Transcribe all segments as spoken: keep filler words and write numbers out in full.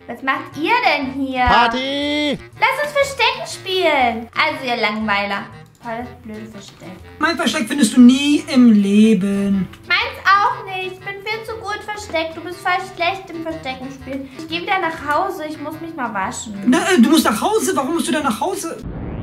Was macht ihr denn hier? Party! Lass uns Verstecken spielen. Also, ihr Langweiler. Voll das blöde Versteck. Mein Versteck findest du nie im Leben. Meins auch nicht. Ich bin viel zu gut versteckt. Du bist voll schlecht im Verstecken spielen. Ich gehe wieder nach Hause. Ich muss mich mal waschen. Na, äh, du musst nach Hause. Warum musst du denn nach Hause?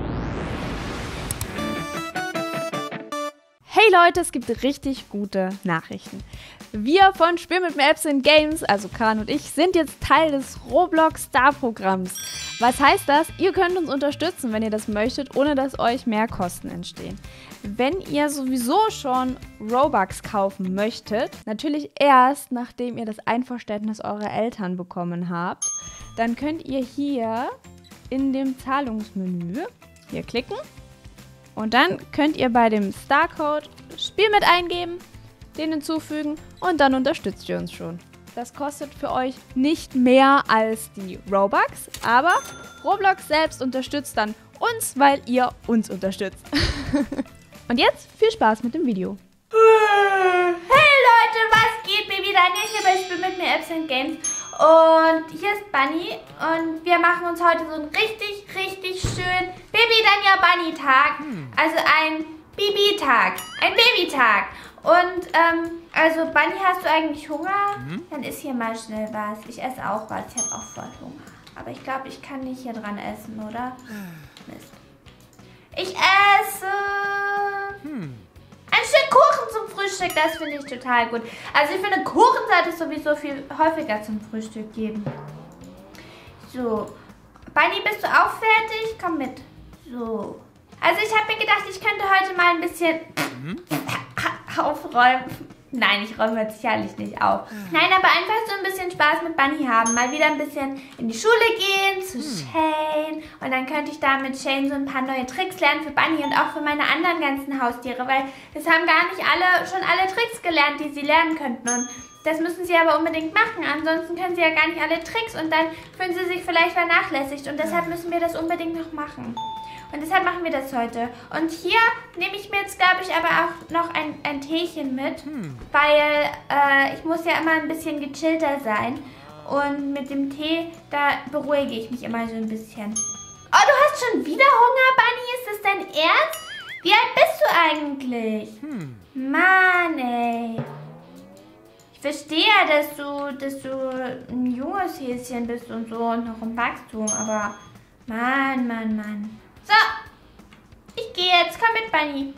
Hey Leute, es gibt richtig gute Nachrichten. Wir von Spiel mit mir Apps and Games, also Karan und ich, sind jetzt Teil des Roblox Star Programms. Was heißt das? Ihr könnt uns unterstützen, wenn ihr das möchtet, ohne dass euch mehr Kosten entstehen. Wenn ihr sowieso schon Robux kaufen möchtet, natürlich erst, nachdem ihr das Einverständnis eurer Eltern bekommen habt, dann könnt ihr hier in dem Zahlungsmenü hier klicken. Und dann könnt ihr bei dem Starcode Spiel mit eingeben, den hinzufügen und dann unterstützt ihr uns schon. Das kostet für euch nicht mehr als die Robux, aber Roblox selbst unterstützt dann uns, weil ihr uns unterstützt. Und jetzt viel Spaß mit dem Video. Hey Leute, was geht? Baby Daniel hier bei Spiel mit mir Apps and Games. Und hier ist Bunny und wir machen uns heute so einen richtig, richtig schönen Baby Daniel Bunny Tag. Also ein Bibi-Tag, ein Baby-Tag. Und, ähm, also Bunny, hast du eigentlich Hunger? Mhm. Dann iss hier mal schnell was. Ich esse auch was, ich habe auch voll Hunger. Aber ich glaube, ich kann nicht hier dran essen, oder? Mist. Ich esse hm. ein Stück Kuchen zum Frühstück, das finde ich total gut. Also ich finde, Kuchen sollte es sowieso viel häufiger zum Frühstück geben. So, Bunny, bist du auch fertig? Komm mit. So. Also ich habe mir gedacht, ich könnte heute mal ein bisschen mhm. aufräumen. Nein, ich räume jetzt sicherlich nicht auf. Nein, aber einfach so ein bisschen Spaß mit Bunny haben. Mal wieder ein bisschen in die Schule gehen, zu Shane. Und dann könnte ich da mit Shane so ein paar neue Tricks lernen für Bunny und auch für meine anderen ganzen Haustiere. Weil es haben gar nicht alle schon alle Tricks gelernt, die sie lernen könnten. Und das müssen sie aber unbedingt machen. Ansonsten können sie ja gar nicht alle Tricks. Und dann fühlen sie sich vielleicht vernachlässigt. Und deshalb müssen wir das unbedingt noch machen. Und deshalb machen wir das heute. Und hier nehme ich mir jetzt, glaube ich, aber auch noch ein, ein Teechen mit. Hm. Weil äh, ich muss ja immer ein bisschen gechillter sein. Und mit dem Tee, da beruhige ich mich immer so ein bisschen. Oh, du hast schon wieder Hunger, Bunny? Ist das dein Ernst? Wie alt bist du eigentlich? Hm. Mann, ey. Ich verstehe ja, dass du, dass du ein junges Häschen bist und so und noch im Wachstum. Aber Mann, Mann, Mann. So, ich gehe jetzt. Komm mit, Bunny.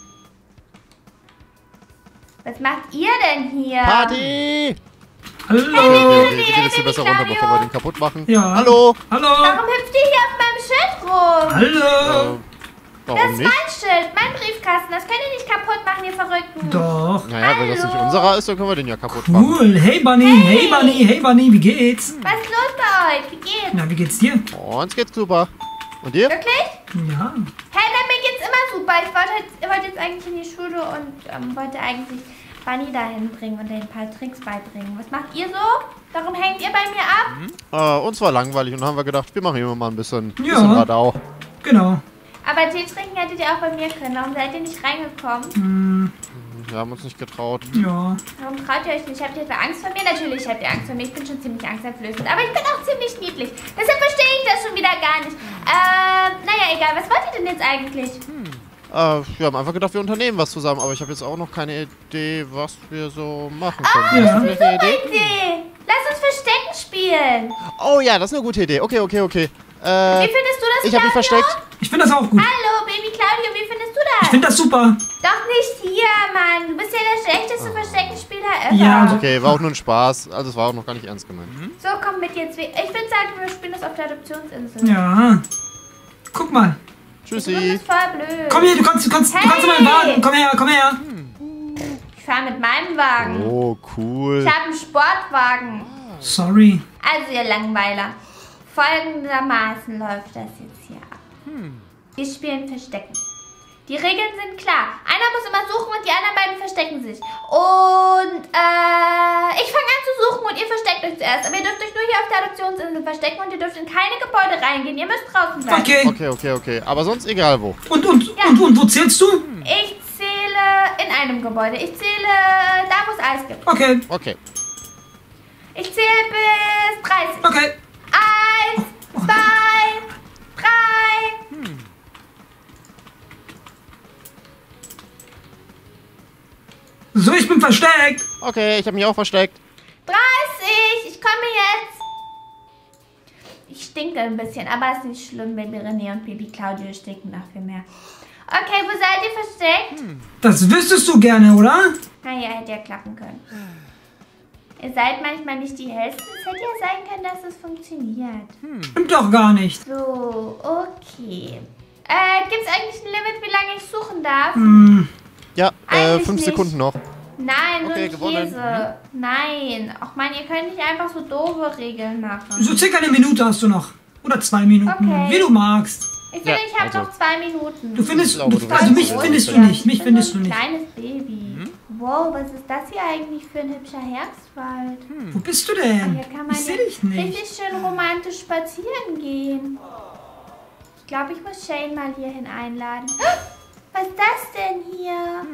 Was macht ihr denn hier? Party! Hallo! Okay, wir gehen jetzt hier besser runter, bevor wir den kaputt machen. Ja. Hallo! Hallo! Warum hüpft ihr hier auf meinem Schild rum? Hallo! Äh, warum Das ist nicht? mein Schild, mein Briefkasten. Das könnt ihr nicht kaputt machen, ihr Verrückten. Doch. Naja, wenn das nicht Hallo. unserer ist, dann können wir den ja kaputt machen. Cool. Hey Bunny, hey, hey Bunny, hey Bunny, wie geht's? Was ist los bei euch? Wie geht's? Na, wie geht's dir? Uns geht's super. Und dir? Wirklich? Ja. Hey, na, mir geht's immer super. Ich wollte jetzt, wollte jetzt eigentlich in die Schule und ähm, wollte eigentlich Bunny dahin bringen und ihr ein paar Tricks beibringen. Was macht ihr so? Darum hängt ihr bei mir ab? Mhm. Äh, uns war langweilig und dann haben wir gedacht, wir machen hier mal ein bisschen, Ja. bisschen Radau. Genau. Aber Tee trinken hättet ihr auch bei mir können. Warum seid ihr nicht reingekommen? Hm, Wir haben uns nicht getraut. ja. Warum traut ihr euch nicht? Habt ihr etwa Angst vor mir? Natürlich habt ihr Angst vor mir. Ich bin schon ziemlich angsteinflößend. Aber ich bin auch ziemlich niedlich. Deshalb verstehe ich das schon wieder gar nicht. Ähm, naja, egal. Was wollt ihr denn jetzt eigentlich? Hm. Äh, wir haben einfach gedacht, wir unternehmen was zusammen. Aber ich habe jetzt auch noch keine Idee, was wir so machen können. Oh, Ja. Hast du vielleicht eine Idee? Idee. Lass uns Verstecken spielen. Oh ja, das ist eine gute Idee. Okay, okay, okay. Äh, Wie findest du das, ich habe mich Claudio? versteckt. Ich finde das auch gut. Hallo, Baby Claudio. Wie findest du Ich das? finde das super. Doch nicht hier, Mann. Du bist ja der schlechteste Versteckenspieler ever. Ja, also- Okay, war auch nur ein Spaß. Also es war auch noch gar nicht ernst gemeint. So, komm mit jetzt. Ich würde sagen, wir spielen das auf der Adoptionsinsel. Ja. Guck mal. Du Tschüssi. bist voll blöd. Komm her, du kannst, du kannst, du kannst in Hey! meinen Wagen. Komm her, komm her. Ich fahre mit meinem Wagen. Oh, cool. Ich habe einen Sportwagen. Sorry. Also, ihr Langweiler. Folgendermaßen läuft das jetzt hier ab. Wir spielen Verstecken. Die Regeln sind klar. Einer muss immer suchen und die anderen beiden verstecken sich. Und äh, ich fange an zu suchen und ihr versteckt euch zuerst. Aber ihr dürft euch nur hier auf der Adoptionsinsel verstecken und ihr dürft in keine Gebäude reingehen. Ihr müsst draußen bleiben. Okay. Okay, okay, okay. Aber sonst egal wo. Und, und, Ja. und, und wo zählst du? Ich zähle in einem Gebäude. Ich zähle da, wo es Eis gibt. Okay. Okay. Ich zähle bis dreißig. Okay. So, ich bin versteckt. Okay, ich habe mich auch versteckt. dreißig, ich komme jetzt. Ich stinke ein bisschen, aber ist nicht schlimm. Baby René und Baby Claudio stinken noch viel mehr. Okay, wo seid ihr versteckt? Hm. Das wüsstest du gerne, oder? Naja, hätte ja klappen können. Ihr seid manchmal nicht die Hellsten. Es hätte ja sein können, dass es funktioniert. Stimmt doch gar nicht. So, okay. Äh, gibt es eigentlich ein Limit, wie lange ich suchen darf? Hm. Ja, äh, Eigentlich fünf nicht. Sekunden noch. Nein, nur Okay, ein gewonnen. Käse. Nein. Ach man, ihr könnt nicht einfach so doofe Regeln machen. So circa eine Minute hast du noch. Oder zwei Minuten. Okay. Wie du magst. Ich finde, Ja, ich habe also. noch zwei Minuten. Du findest, Ich glaube, du, du also wirst mich es findest du sehen. nicht. Mich Ich bin findest so du ein nicht. kleines Baby. Wow, was ist das hier eigentlich für ein hübscher Herbstwald? Wo bist du Hier denn? kann man Ich sehe ja dich nicht. richtig schön romantisch spazieren gehen. Ich glaube, ich muss Shane mal hierhin einladen. Was ist das denn hier?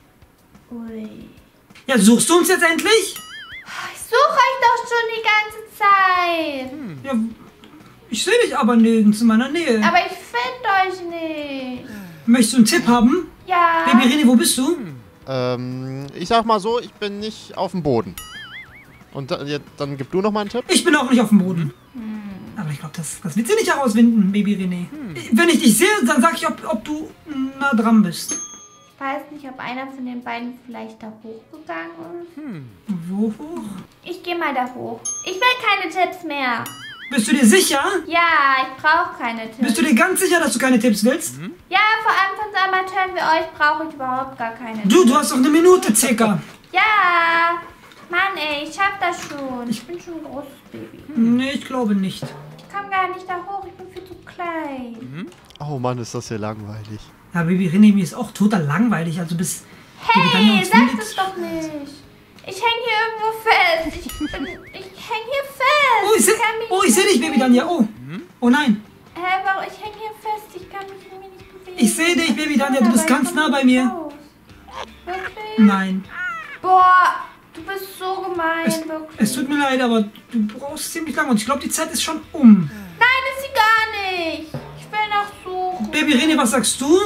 Ui. Ja, suchst du uns jetzt endlich? Ich suche euch doch schon die ganze Zeit. Ja, ich sehe dich aber nirgends in meiner Nähe. Aber ich finde euch nicht. Möchtest du einen Tipp haben? Ja. Baby René, wo bist du? Ähm, ich sag mal so, ich bin nicht auf dem Boden. Und da, ja, dann gib du noch mal einen Tipp. Ich bin auch nicht auf dem Boden. Aber ich glaube, das, das wird sie nicht herausfinden, Baby René. Wenn ich dich sehe, dann sag ich, ob, ob du nah dran bist. Ich weiß nicht, ob einer von den beiden vielleicht da hochgegangen ist. Wo hoch? Ich gehe mal da hoch. Ich will keine Tipps mehr. Bist du dir sicher? Ja, ich brauche keine Tipps. Bist du dir ganz sicher, dass du keine Tipps willst? Ja, vor allem von so Amateuren wie euch brauche ich überhaupt gar keine Du, Tipps. du hast doch eine Minute circa. Ja, Mann ey, ich schaff das schon. Ich bin schon ein großes Baby. Nee, ich glaube nicht. Ich komme gar nicht da hoch, ich bin viel zu klein. Oh Mann, ist das hier langweilig. Ja, Baby René, mir ist auch total langweilig. Also bis Baby Danja Hey, uns sag findet. das doch nicht. Ich hänge hier irgendwo fest. Ich, bin, ich häng hier fest. Oh, ich sehe kann mich oh, ich seh nicht dich, Baby Danja. Oh. Oh nein. Hä, warum? Ich hänge hier fest. Ich kann mich irgendwie nicht bewegen. Ich sehe dich, Baby Danja. Du bist Aber ich ganz komm nah bei nicht mir. raus. Wirklich? Nein. Boah, du bist so gemein, Es, wirklich. es tut mir leid, aber du brauchst ziemlich lange. Und ich glaube, die Zeit ist schon um. Nein, ist sie gar nicht. Ich will noch suchen. Baby René, was sagst du?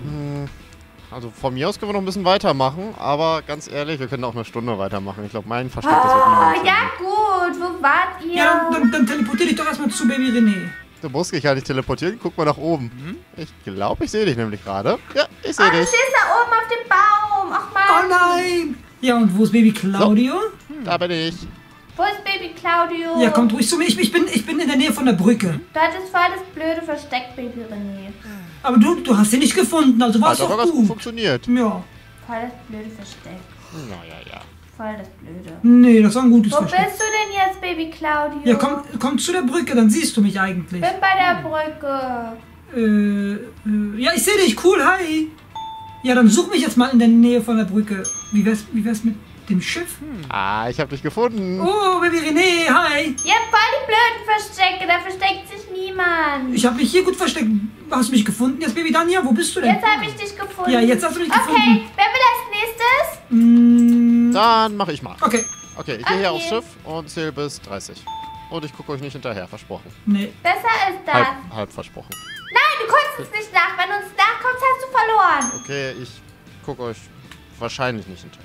Also von mir aus können wir noch ein bisschen weitermachen, aber ganz ehrlich, wir können auch eine Stunde weitermachen. Ich glaube, mein Versteck, das wird niemand Oh, finden. ja gut, wo wart ihr? Ja, dann, dann, dann teleportier dich doch erstmal zu Baby René. Du musst dich ja nicht teleportieren, guck mal nach oben. Ich glaube, ich sehe dich nämlich gerade. Ja, ich sehe Oh, du dich. stehst da oben auf dem Baum. Ach Oh Mann. nein! Ja, und wo ist Baby Claudio? Da bin ich. Wo ist Baby Claudio? Ja, kommt ruhig zu mir. Ich, ich, bin, ich bin in der Nähe von der Brücke. Du hattest voll das blöde Versteck, Baby René. Aber du, du hast ihn nicht gefunden, also war es Hat aber doch ganz gut gut. funktioniert. Ja. Voll das blöde Versteck. Naja, ja. Voll das blöde. Nee, das war ein gutes Wo Versteck. bist du denn jetzt, Baby Claudio? Ja, komm, komm zu der Brücke, dann siehst du mich eigentlich. Bin bei der Brücke. Äh, äh, ja, ich sehe dich, cool, hi. Ja, dann such mich jetzt mal in der Nähe von der Brücke. Wie wär's, wie wär's mit dem Schiff? Ah, ich habe dich gefunden. Oh, Baby René, hi. Ihr habt voll die blöden Verstecke, da versteckt sich niemand. Ich habe mich hier gut versteckt. Hast du mich gefunden? Jetzt, Baby Danja, wo bist du denn? Jetzt habe ich dich gefunden. Ja, jetzt hast du mich Okay, gefunden. wer will als nächstes? Mm, Dann mache ich mal. okay. Okay, ich gehe hier Okay. aufs Schiff und zähle bis dreißig. Und ich gucke euch nicht hinterher, versprochen. Nee. Besser ist das. Halb, halb versprochen. Nein, du guckst uns nicht nach. Wenn du uns nachkommst, hast du verloren. Okay, ich gucke euch wahrscheinlich nicht hinterher.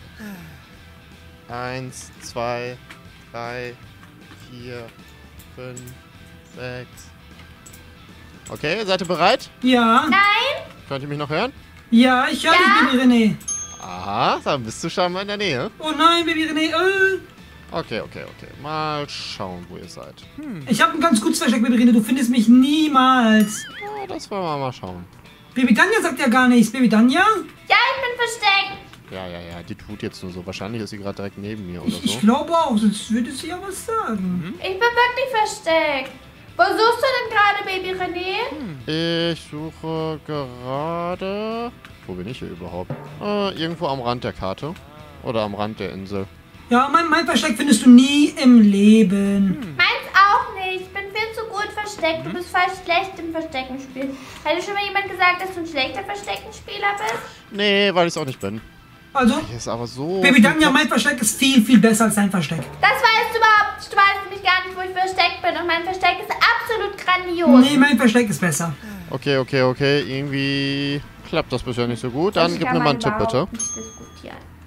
Eins, zwei, drei, vier, fünf, sechs. Okay, seid ihr bereit? Ja. Nein? Könnt ihr mich noch hören? Ja, ich höre Ja? dich, Baby René. Aha, dann bist du schon mal in der Nähe. Oh nein, Baby René. Äh. Okay, okay, okay. Mal schauen, wo ihr seid. Hm, Ich habe ein ganz gutes Versteck, Baby René. Du findest mich niemals. ja, das wollen wir mal schauen. Baby Danja sagt ja gar nichts. Baby Danja? Ja, ich bin versteckt. Ja, ja, ja, die tut jetzt nur so. Wahrscheinlich ist sie gerade direkt neben mir oder Ich, ich so. glaube auch, sonst würde sie ja was sagen. Ich bin wirklich versteckt. Wo suchst du denn gerade, Baby René? Ich suche gerade... Wo bin ich hier überhaupt? Äh, irgendwo am Rand der Karte. Oder am Rand der Insel. Ja, mein, mein Versteck findest du nie im Leben. Meins auch nicht. Ich bin viel zu gut versteckt. Du bist voll schlecht im Verstecken spielen. Hat dir schon mal jemand gesagt, dass du ein schlechter Versteckenspieler bist? Nee, weil ich es auch nicht bin. Also, Hier ist aber so... Baby Danja, mein Versteck ist viel, viel besser als dein Versteck. Das weißt du überhaupt. Du weißt nämlich gar nicht, wo ich versteckt bin. Und mein Versteck ist absolut grandios. Nee, mein Versteck ist besser. Okay, okay, okay. Irgendwie klappt das bisher nicht so gut. Dann Ich gib kann mir mal einen mal Tipp, bitte. überhaupt nicht diskutieren.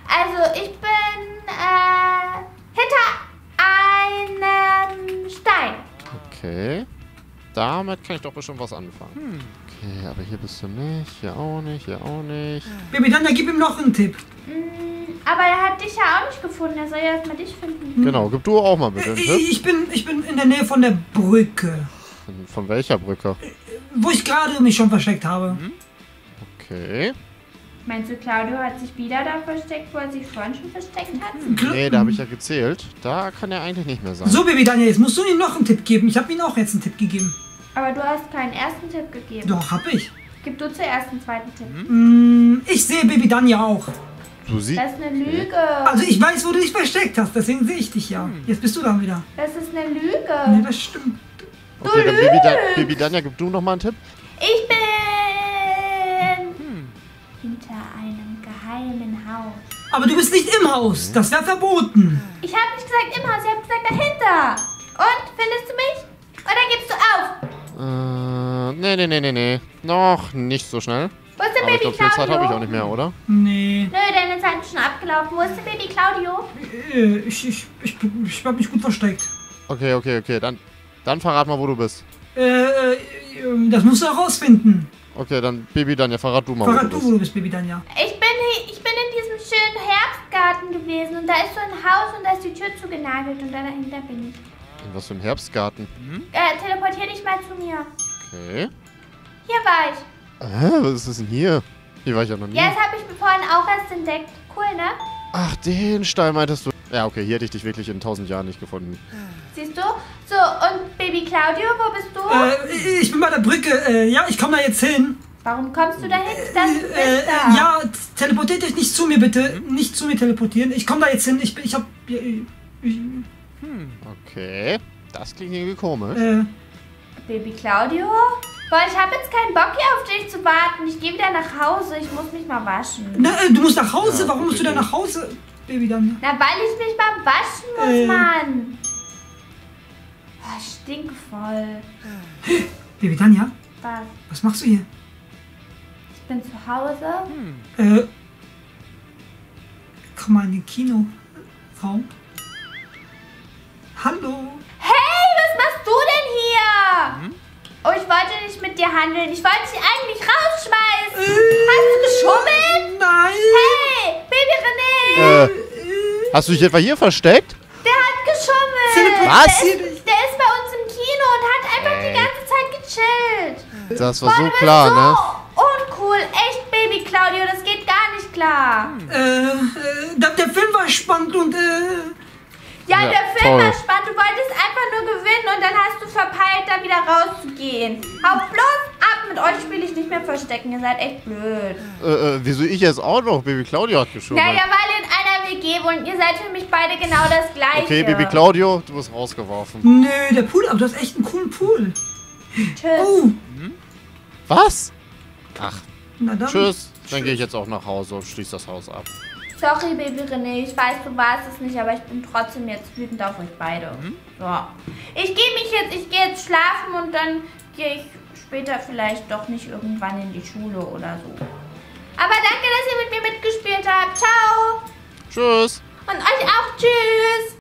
Also, ich bin äh, hinter einem Stein. Okay. Damit kann ich doch bestimmt was anfangen. Okay, aber hier bist du nicht. Hier auch nicht. Hier auch nicht. Baby Danja, gib ihm noch einen Tipp. Mm, aber er hat dich ja auch nicht gefunden. Er soll ja erstmal dich finden. Genau, gib du auch mal bitte einen Tipp. Ich bin, ich bin in der Nähe von der Brücke, Von welcher Brücke? wo ich gerade mich schon versteckt habe. Okay. Meinst du, Claudio hat sich wieder da versteckt, wo er sich vorhin schon versteckt hat? Nee, da habe ich ja gezählt. Da kann er eigentlich nicht mehr sein. So, Baby Danja, jetzt musst du ihm noch einen Tipp geben. Ich habe ihm auch jetzt einen Tipp gegeben. Aber du hast keinen ersten Tipp gegeben. Doch, hab ich. Gib du zuerst einen zweiten Tipp. Mm, ich sehe Baby Danja auch. Du siehst. Das ist eine Lüge. Also ich weiß, wo du dich versteckt hast, deswegen sehe ich dich ja. Jetzt bist du dann wieder. Das ist eine Lüge. Nee, das stimmt. Okay, dann Baby, da Baby Danja, gib du noch mal einen Tipp. Ich bin hinter einem geheimen Haus. Aber du bist nicht im Haus. Das wäre verboten. Ich habe nicht gesagt im Haus, ich habe gesagt dahinter. Und, findest du mich? Oder gibst du auf? Äh, nee, nee, nee, nee, nee. Noch nicht so schnell. Wo ist der Aber ich Baby glaube, viel Zeit Claudio? habe ich auch nicht mehr, oder? Nee. Nö, deine Zeit ist schon abgelaufen. Wo ist der Baby Claudio? Äh, Ich, ich, ich, ich habe mich gut versteckt. Okay, okay, okay. Dann, dann verrat mal, wo du bist. Äh, äh, das musst du herausfinden. Okay, dann Baby Danja, verrat du mal, Verrat wo du, du wo du bist. bist, Baby Danja. Ich bin, hier, ich bin in diesem schönen Herbstgarten gewesen. Und da ist so ein Haus und da ist die Tür zugenagelt. Und da dahinter bin ich. In was für einem Herbstgarten? Äh, teleportier dich mal zu mir. Okay. Hier war ich. Hä, was ist das denn hier? Hier war ich ja noch nie. Ja, das habe ich vorhin auch erst entdeckt. Cool, ne? Ach, den Stein meintest du. Ja, okay, hier hätte ich dich wirklich in tausend Jahren nicht gefunden. Siehst du? So, und Baby Claudio, wo bist du? Äh, ich bin bei der Brücke. Äh, ja, ich komme da jetzt hin. Warum kommst du dahin? Das du bist Äh, da. ja, teleportiert euch nicht zu mir, bitte. Nicht zu mir teleportieren. Ich komme da jetzt hin. Ich bin, ich hab, ich, ich, Okay, das klingt irgendwie komisch. äh, Baby Claudio? Boah, ich habe jetzt keinen Bock hier auf dich zu warten. Ich gehe wieder nach Hause. Ich muss mich mal waschen. na, äh, du musst nach Hause. Ja, Warum musst du denn okay. nach Hause, Baby Danja? Na, weil ich mich mal waschen muss, Äh. Mann. Oh, stinkvoll. Baby Danja, Was? was machst du hier? Ich bin zu Hause. Äh, komm mal in den Kinoraum. Hallo. Hey, was machst du denn hier? Oh, ich wollte nicht mit dir handeln. Ich wollte dich eigentlich rausschmeißen. Hast du geschummelt? Nein. Hey, Baby René. Äh, hast du dich etwa hier versteckt? Der hat geschummelt. Was? Der ist, der ist bei uns im Kino und hat einfach die ganze Zeit gechillt. Das war Boah, so du bist klar, so ne? uncool. Echt, Baby Claudio, das geht gar nicht klar. Äh, äh, der, der Film war spannend und, äh, Ja, Ja, der Film toll. war spannend. Du wolltest einfach nur gewinnen und dann hast du verpeilt, da wieder rauszugehen. Hau bloß ab, mit euch spiele ich nicht mehr verstecken. Ihr seid echt blöd. Äh, äh, wieso ich jetzt auch noch? Baby Claudio hat geschummelt. Naja, weil ihr in einer W G wohnt. Ihr seid für mich beide genau das Gleiche. Okay, Baby Claudio, du wirst rausgeworfen. nö, der Pool, aber du hast echt einen coolen Pool. Tschüss. Oh, Was? Ach, na dann. tschüss. Dann gehe ich jetzt auch nach Hause und schließe das Haus ab. Sorry, Baby René. Ich weiß, du warst es nicht, aber ich bin trotzdem jetzt wütend auf euch beide. So. Ich gehe mich jetzt, ich gehe jetzt schlafen und dann gehe ich später vielleicht doch nicht irgendwann in die Schule oder so. Aber danke, dass ihr mit mir mitgespielt habt. Ciao. Tschüss. Und euch auch. Tschüss.